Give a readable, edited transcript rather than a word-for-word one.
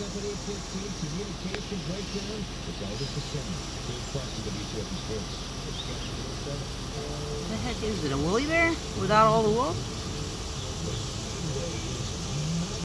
up at 8:15. Communication breakdown. It's Elvis December. Team Plus to WTF Sports. What the heck is it? A woolly bear without all the wool?